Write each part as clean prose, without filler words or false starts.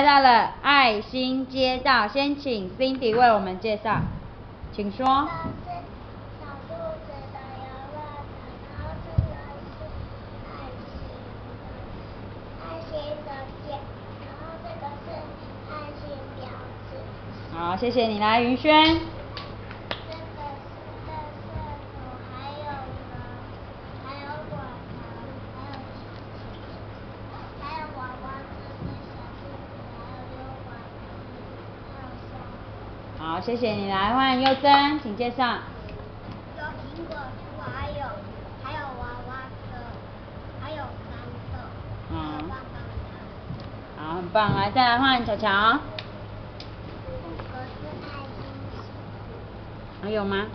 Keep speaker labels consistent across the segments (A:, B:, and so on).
A: 到了爱心街道，先请 Cindy 为我们介绍，请说。
B: 这是小兔子的游乐场，然后这个是爱心的剑，然后这个是爱心标志。
A: 好，谢谢你来，云轩。
B: 这个是乐色土，还有呢，还有果糖，还有娃娃，这是小兔子，还有溜滑梯，还有沙。
A: 好，谢谢你来，换佑珍，请介绍。
B: 有苹果树，还有娃娃车，还有豌豆，还有棒棒糖。
A: 好，很棒，来再来换巧巧。
B: 这个是爱心树。
A: 还有吗？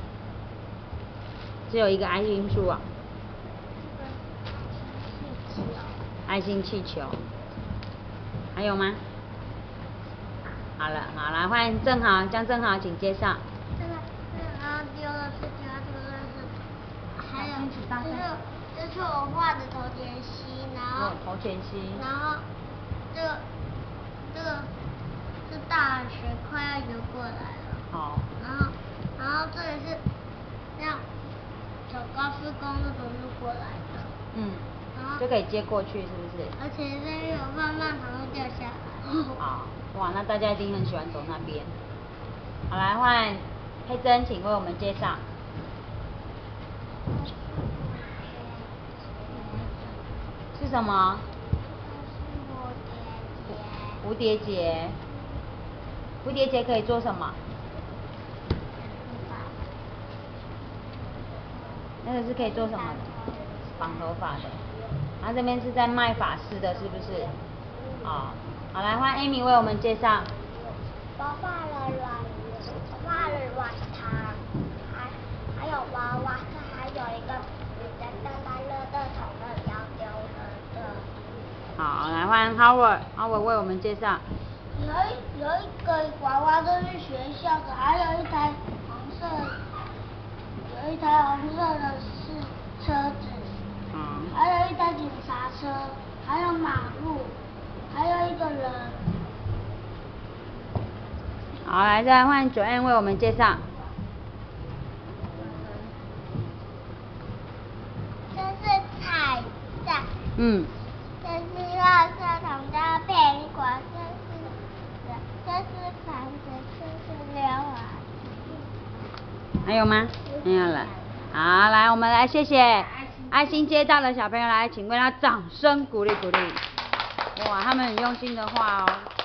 A: 只有一个爱心树啊。
B: 这个是
A: 爱心气球。还有吗？好了，好来换正好，江正好，请介绍。
B: 然后丢了是丢了是，还有这是我画的头前溪，然后
A: 头前溪。
B: 然后这个是大水快要游过来了。
A: 好。
B: 然后这里是像走高速公路的路过来的。
A: 嗯。就可以接过去，是不是？
B: 而且这边有棒棒糖会掉下来。
A: 好，哇，那大家一定很喜欢走那边。好，来换佩珍，请为我们介绍。是什么？蝴蝶结。蝴蝶结可以做什么？那个是可以做什么的？绑头发的。然后这边是在卖发饰的，是不是？哦，好，来换 Amy 为我们介绍。
B: 我画了软糖，还有娃娃车，还有一个女的站在乐乐桶的要丢了的。
A: 好，来换 Howard 为我们介绍。
B: 有一个娃娃都是学校的，还有一台红色的是车子。还有一台警察车，还有马路，还有一个人。
A: 好，来再换Joanne为我们介绍。
B: 这是彩蛋。这是垃圾桶的苹果，这是房子，这是溜滑梯。
A: 还有吗？没有了。好，来我们来谢谢爱心街道的小朋友来，请为他掌声鼓励鼓励。哇，他们很用心的画哦。